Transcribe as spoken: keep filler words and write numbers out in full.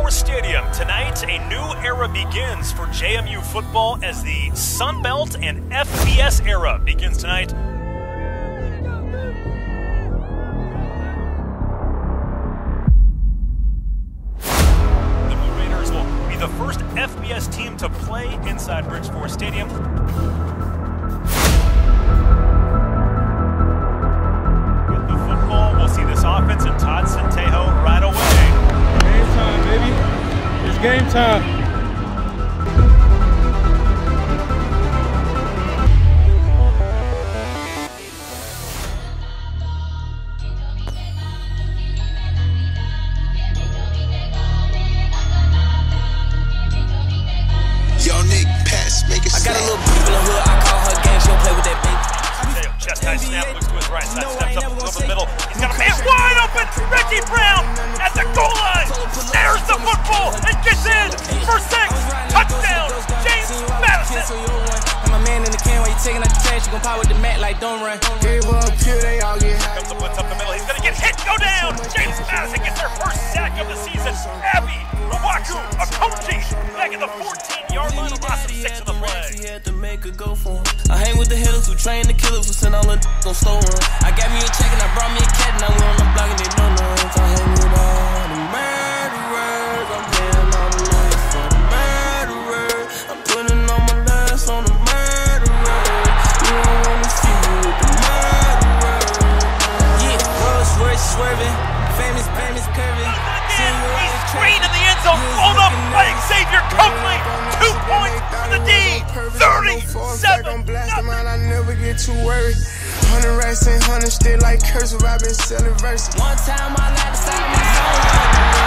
Bridgeport Stadium. Tonight, a new era begins for J M U football as the Sun Belt and F B S era begins tonight. The Blue Raiders will be the first F B S team to play inside Bridgeport Stadium. With the football, we'll see this offense and Todd Centejo right away. Game time, baby. It's game time. Yo, Nick, pass, make it I got a little beef in the hood, I call her gang, she'll play with that bitch. Centejo, chest high snap, looks to his right side, steps up over the middle. He's got a man wide open. Reggie Brown at the goal line, snares the football and gets in for six. Touchdown, James Madison. I'm a man in the can while you taking out the trash, you gon' pop with the mat like don't run. Give up here, they all get high. Comes the blitz up the middle. He's gonna get hit, go down. James Madison gets their first sack of the season. Abby Ruwaku Akonji back at the fourteen-yard line, a loss of six of the play. He had to make a go for him. I hang with the hitters who train the killers who send all the on slow run. I got me a check and I brought me a cat and I went on the block and they don't know. So I hang with all the murderers. I'm paying all the life for the murderers. I'm putting all my lives on the murderers. You don't wanna see me with the murderers. Yeah, Rolls Royce swerving, famous, famous curving. He's screened in the end zone, pulled up by Xavier Coakley. Two points for the D. thirty-seven nothing. I never get too worried. Hundred racks and hundred still like cursive. I've been selling verses. One time I like to side my phone.